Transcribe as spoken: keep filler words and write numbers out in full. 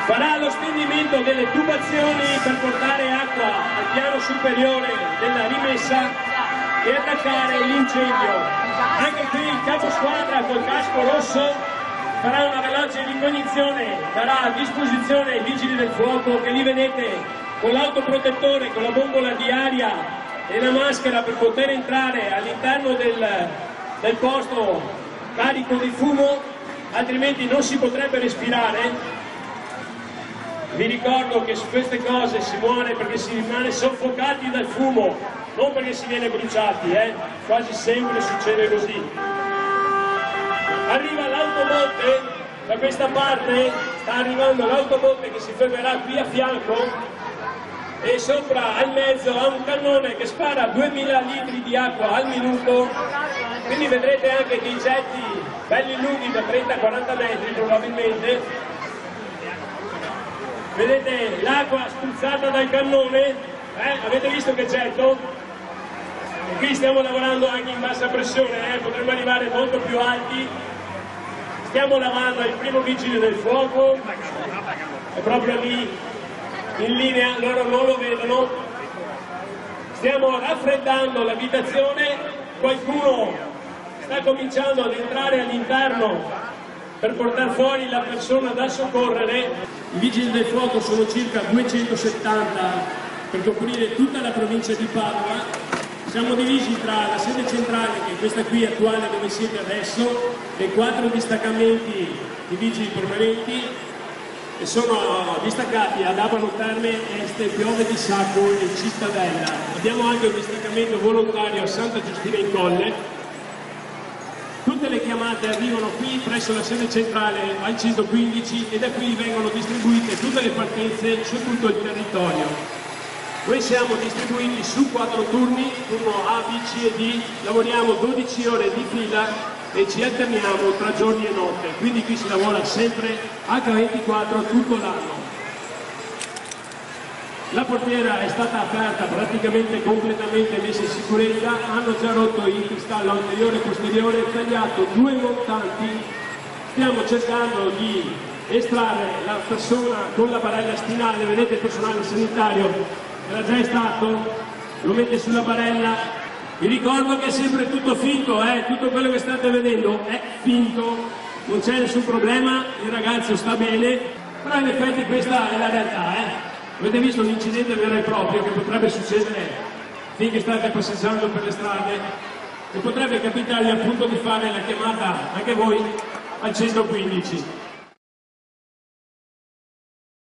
farà lo stendimento delle tubazioni per portare acqua al piano superiore della rimessa e attaccare l'incendio. Anche qui il capo squadra col casco rosso farà una veloce ricognizione, darà a disposizione ai vigili del fuoco che li vedete con l'autoprotettore, con la bombola di aria e la maschera per poter entrare all'interno del, del posto carico di fumo, altrimenti non si potrebbe respirare. Vi ricordo che su queste cose si muore perché si rimane soffocati dal fumo, non perché si viene bruciati, eh? Quasi sempre succede così. Arriva l'autobotte, da questa parte sta arrivando l'autobotte che si fermerà qui a fianco e sopra al mezzo ha un cannone che spara duemila litri di acqua al minuto, quindi vedrete anche dei getti belli lunghi da trenta quaranta metri probabilmente. Vedete l'acqua spruzzata dal cannone, eh? Avete visto che getto? E qui stiamo lavorando anche in bassa pressione, eh? Potremmo arrivare molto più alti. Stiamo lavando il primo vigile del fuoco, è proprio lì in linea, loro non lo vedono. Stiamo raffreddando l'abitazione, qualcuno sta cominciando ad entrare all'interno per portare fuori la persona da soccorrere. I vigili del fuoco sono circa duecentosettanta per coprire tutta la provincia di Padova. Siamo divisi tra la sede centrale, che è questa qui attuale dove siete adesso, e quattro distaccamenti di vigili permanenti che sono distaccati ad Abano Terme, Este, Piove di Sacco e Cittadella. Abbiamo anche un distaccamento volontario a Santa Giustina in Colle. Tutte le chiamate arrivano qui presso la sede centrale al centoquindici e da qui vengono distribuite tutte le partenze su tutto il territorio. Noi siamo distribuiti su quattro turni, turno A, B, C e D, lavoriamo dodici ore di fila e ci alterniamo tra giorni e notte, quindi qui si lavora sempre acca ventiquattro tutto l'anno. La portiera è stata aperta praticamente completamente messa in sicurezza, hanno già rotto il cristallo anteriore e posteriore, tagliato due montanti, stiamo cercando di estrarre la persona con la barella spinale, vedete il personale sanitario era già stato, lo mette sulla barella. Vi ricordo che è sempre tutto finto, eh? Tutto quello che state vedendo è finto, non c'è nessun problema, il ragazzo sta bene, però in effetti questa è la realtà. Eh? Avete visto l'incidente vero e proprio che potrebbe succedere finché state passeggiando per le strade e potrebbe capitarvi appunto di fare la chiamata anche voi al centoquindici.